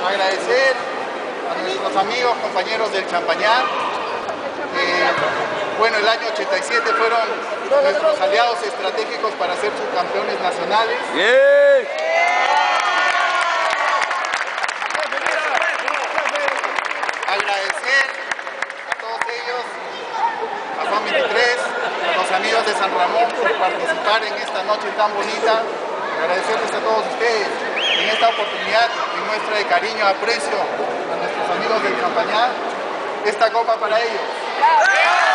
agradecer a nuestros amigos, compañeros del Champañá. Bueno, el año 87 fueron nuestros aliados estratégicos para ser subcampeones nacionales. Agradecer a todos ellos, a Juan 23, a los amigos de San Ramón por participar en esta noche tan bonita. Agradecerles a todos ustedes en esta oportunidad y muestra de cariño, aprecio a nuestros amigos del Champañá, esta copa para ellos.